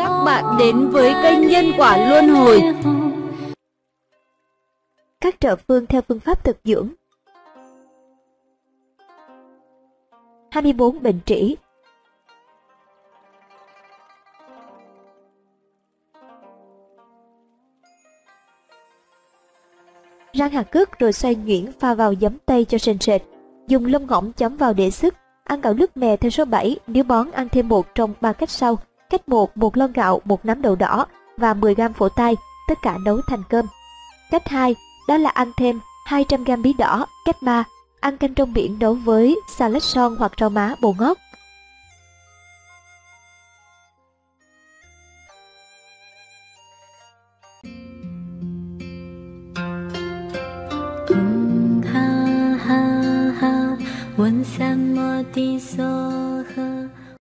các bạn đến với kênh Nhân Quả Luân Hồi. Các trợ phương theo phương pháp thực dưỡng. 24 bệnh trĩ. Rang hạt cước rồi xoay nhuyễn pha vào giấm tây cho sền sệt. Dùng lông ngỗng chấm vào để sức. Ăn gạo lứt mè theo số 7, nếu bón ăn thêm một trong 3 cách sau. Cách 1, 1 lon gạo, 1 nắm đậu đỏ và 10 g phổ tai, tất cả nấu thành cơm. Cách 2, đó là ăn thêm 200 g bí đỏ. Cách 3, ăn canh rong biển nấu với xà lách son hoặc rau má bồ ngót. ha ha ha, 问三摩地所。